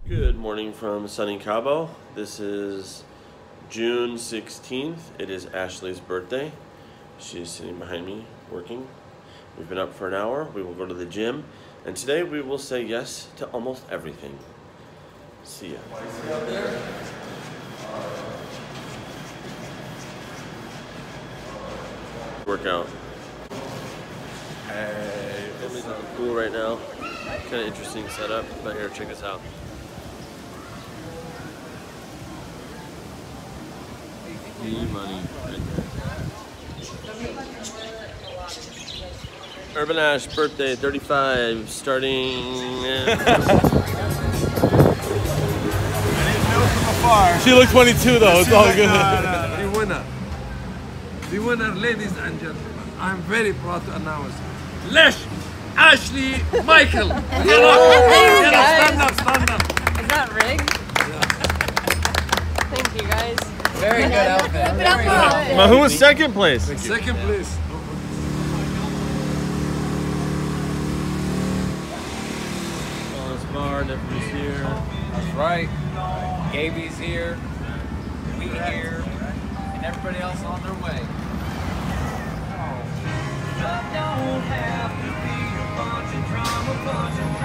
Good morning from sunny Cabo. This is June 16th. It is Ashley's birthday. She's sitting behind me working. We've been up for an hour. We will go to the gym. And today we will say yes to almost everything. See ya. Workout. Hey, family's on the pool right now. Kind of interesting setup, but here, check this out. Money right there. Urban Ash birthday 35 starting. She looked 22 though. It's all good. The winner, ladies and gentlemen, I'm very proud to announce Lesh Ashley Michael. Stand up. Is that rigged? Thank you guys. Very good outfit. But who was second place? Second place. Wallace Bar, Nephews here. That's right. Gaby's here. We here. And everybody else on their way. Don't have to be a bunch of drama,